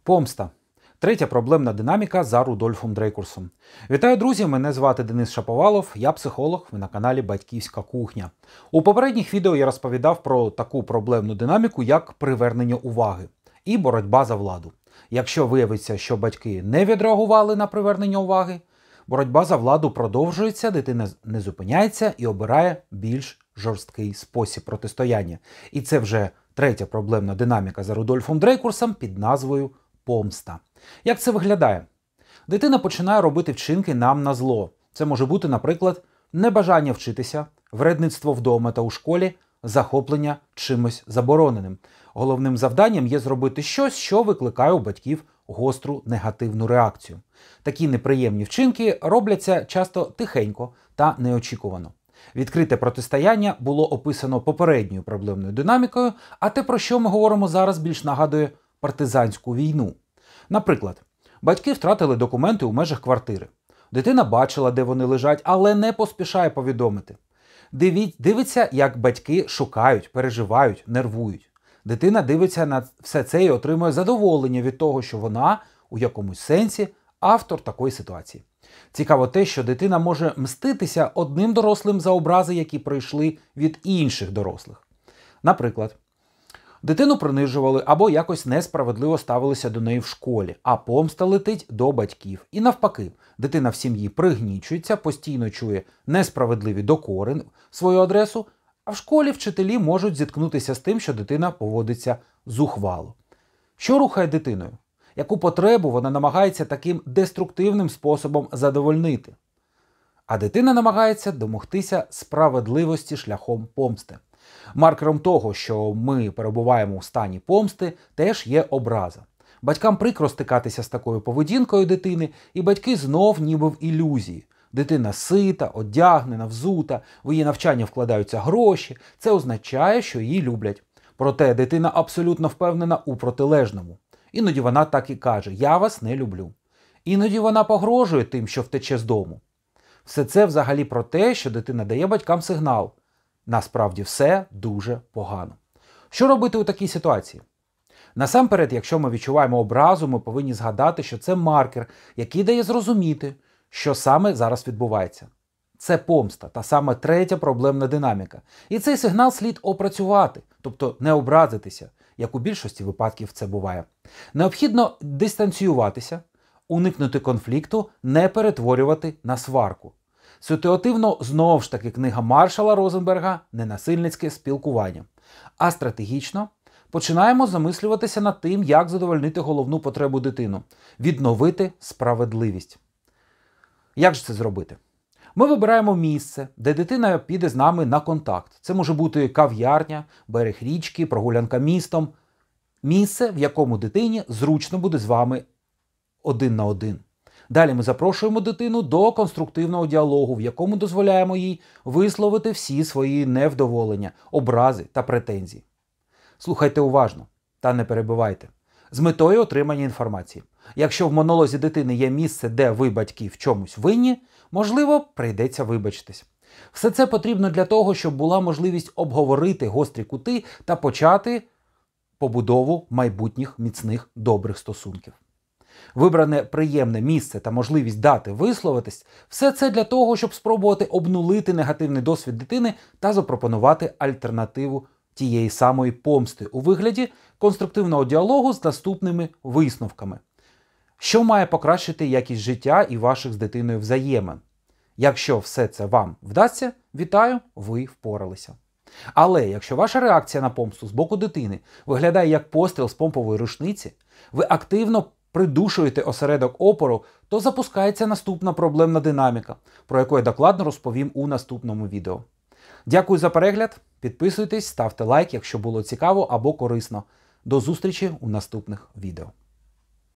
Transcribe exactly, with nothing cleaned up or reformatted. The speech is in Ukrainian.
Помста. Третя проблемна динаміка за Рудольфом Дрейкурсом. Вітаю, друзі! Мене звати Денис Шаповалов, я психолог, ви на каналі Батьківська кухня. У попередніх відео я розповідав про таку проблемну динаміку, як привернення уваги і боротьба за владу. Якщо виявиться, що батьки не відреагували на привернення уваги, боротьба за владу продовжується, дитина не зупиняється і обирає більш жорсткий спосіб протистояння. І це вже третя проблемна динаміка за Рудольфом Дрейкурсом під назвою помста. Як це виглядає? Дитина починає робити вчинки нам на зло. Це може бути, наприклад, небажання вчитися, вредництво вдома та у школі, захоплення чимось забороненим. Головним завданням є зробити щось, що викликає у батьків гостру негативну реакцію. Такі неприємні вчинки робляться часто тихенько та неочікувано. Відкрите протистояння було описано попередньою проблемною динамікою, а те, про що ми говоримо зараз, більш нагадує партизанську війну. Наприклад, батьки втратили документи у межах квартири. Дитина бачила, де вони лежать, але не поспішає повідомити. Дивиться, як батьки шукають, переживають, нервують. Дитина дивиться на все це і отримує задоволення від того, що вона, у якомусь сенсі, автор такої ситуації. Цікаво те, що дитина може мститися одним дорослим за образи, які прийшли від інших дорослих. Наприклад, дитину принижували або якось несправедливо ставилися до неї в школі, а помста летить до батьків. І навпаки, дитина в сім'ї пригнічується, постійно чує несправедливі докори в свою адресу, а в школі вчителі можуть зіткнутися з тим, що дитина поводиться зухвало. Що рухає дитиною? Яку потребу вона намагається таким деструктивним способом задовольнити? А дитина намагається домогтися справедливості шляхом помсти. Маркером того, що ми перебуваємо у стані помсти, теж є образа. Батькам прикро стикатися з такою поведінкою дитини, і батьки знов ніби в ілюзії. Дитина сита, одягнена, взута, в її навчання вкладаються гроші. Це означає, що її люблять. Проте дитина абсолютно впевнена у протилежному. Іноді вона так і каже: «Я вас не люблю». Іноді вона погрожує тим, що втече з дому. Все це взагалі про те, що дитина дає батькам сигнал. Насправді все дуже погано. Що робити у такій ситуації? Насамперед, якщо ми відчуваємо образу, ми повинні згадати, що це маркер, який дає зрозуміти, що саме зараз відбувається. Це помста, та саме третя проблемна динаміка. І цей сигнал слід опрацювати, тобто не образитися, як у більшості випадків це буває. Необхідно дистанціюватися, уникнути конфлікту, не перетворювати на сварку. Ситуативно, знову ж таки, книга Маршала Розенберга «Ненасильницьке спілкування». А стратегічно починаємо замислюватися над тим, як задовольнити головну потребу дитину – відновити справедливість. Як же це зробити? Ми вибираємо місце, де дитина піде з нами на контакт. Це може бути кав'ярня, берег річки, прогулянка містом. Місце, в якому дитині зручно буде з вами один на один. Далі ми запрошуємо дитину до конструктивного діалогу, в якому дозволяємо їй висловити всі свої невдоволення, образи та претензії. Слухайте уважно та не перебивайте. З метою отримання інформації. Якщо в монолозі дитини є місце, де ви, батьки, в чомусь винні, можливо, прийдеться вибачитись. Все це потрібно для того, щоб була можливість обговорити гострі кути та почати побудову майбутніх міцних добрих стосунків. Вибране приємне місце та можливість дати висловитись – все це для того, щоб спробувати обнулити негативний досвід дитини та запропонувати альтернативу тієї самої помсти у вигляді конструктивного діалогу з наступними висновками. Що має покращити якість життя і ваших з дитиною взаємин? Якщо все це вам вдасться, вітаю, ви впоралися. Але якщо ваша реакція на помсту з боку дитини виглядає як постріл з помпової рушниці, ви активно придушуєте осередок опору, то запускається наступна проблемна динаміка, про яку я докладно розповім у наступному відео. Дякую за перегляд, підписуйтесь, ставте лайк, якщо було цікаво або корисно. До зустрічі у наступних відео.